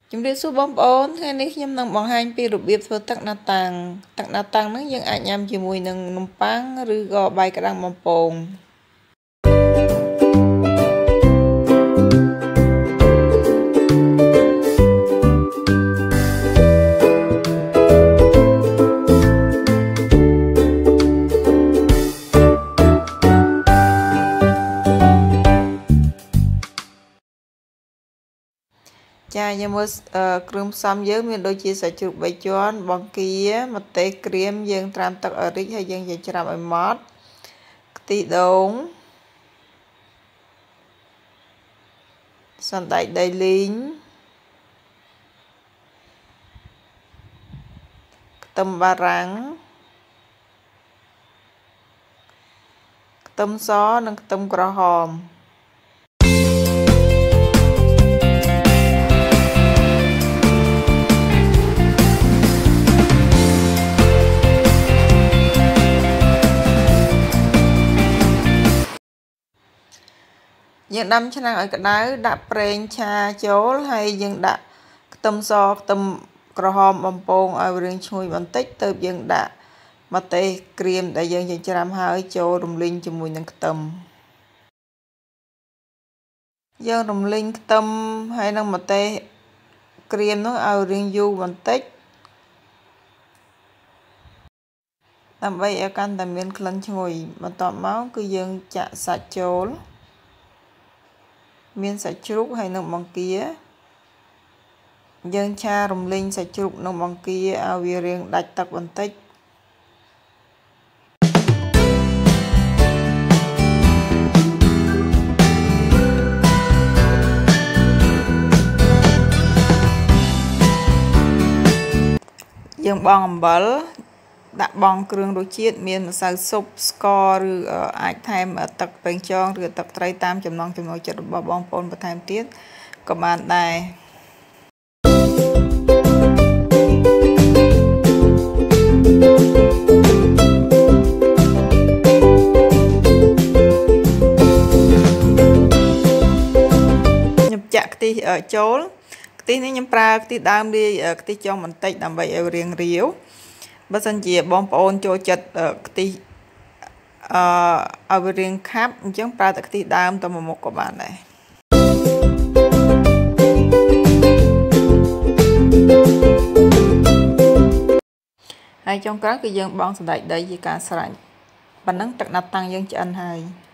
ជំរាបសួរបងប្អូនថ្ងៃនេះខ្ញុំនឹងបង្ហាញពីរបៀបធ្វើទឹកណាតាំងហ្នឹងយើងអាចញ៉ាំជាមួយនឹងនំប៉័ងឬក៏បាយក្តាំងបំពងចាយើងមើលគ្រឿងផ្សំយើងមានដូចជាសាច់ជ្រូក3ជាន់បង្គាម្ទេសក្រៀមយើងត្រាំទឹកឲ្យរីកហើយយើងចិញ្ច្រាំឲ្យម៉ត់ខ្ទិះដូងសណ្តែកដីលីងខ្ទឹមបារាំងខ្ទឹមសនិងខ្ទឹមក្រហមយើងដាំឆ្នាំងឲ្យក្តៅដាក់ប្រេងឆាចូលហើយយើងដាក់ខ្ទឹមសខ្ទឹមក្រហមបំពងឲ្យរាងឈ្ងុយបន្តិចទើបយើងដាក់ម្ទេសក្រៀមដែលយើងចិញ្ច្រាំហើយចូលរំលីងជាមួយនឹងខ្ទឹមយើងរំលីងខ្ទឹមហើយនឹងម្ទេសក្រៀមនោះឲ្យរាងយូរបន្តិចដើម្បីឲ្យកាន់តែមានក្លិនឈ្ងុយបន្ទាប់មកគឺយើងចាក់សាច់ចូលមានសាច់ជ្រូកហើយនិងបង្គាយើងឆារំលីងសាច់ជ្រូកនិងបង្គាឲ្យវារាងដាច់ទឹកបន្តិចយើងបង់អំបិលដាក់បង់គ្រឿងរសជាតិមានម្សៅស៊ុបស្ករឬអាចថែមទឹកប្រេងខ្យងឬទឹកត្រីតាមចំណង់ចំណូលចិត្តរបស់បងប្អូនបន្ថែមទៀតក៏បានដែរខ្ញុំចាក់ខ្ទិះចូលខ្ទិះនេះខ្ញុំប្រើខ្ទិះដើមលាយខ្ទិះចុងបន្តិចដើម្បីឲ្យរាងរាវបើសិនជាបងប្អូនចូលចិត្តខ្ទិះឲ្យវារាងខាប់អញ្ចឹងប្រើតែខ្ទិះដើមទៅមួយមុខក៏បានដែរហើយចុងក្រោយគឺយើងបង់សណ្តែកដីជាការស្រេចប៉ុណ្ណឹងទឹកណាត់តាំងយើងឆ្អិនហើយ